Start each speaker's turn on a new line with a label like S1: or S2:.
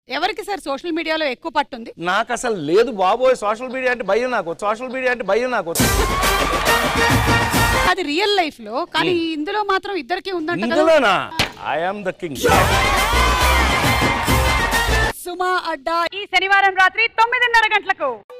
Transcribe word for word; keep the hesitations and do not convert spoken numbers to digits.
S1: ఎవరికి sir social మీడియాలో ఎక్కువ పట్టుంది?
S2: నాకు అసలు లేదు బాబోయ్, సోషల్ మీడియా అంటే భయం నాకు, సోషల్ మీడియా అంటే భయం నాకు.
S1: అది రియల్ లైఫ్ లో, కానీ ఇందులో మాత్రం ఇద్దరికి ఉందంట కదా.
S2: ఇందులోనా? I am the king.
S1: Suma Adda ఈ శనివారం రాత్రి తొమ్మిదిన్నర గంటలకు.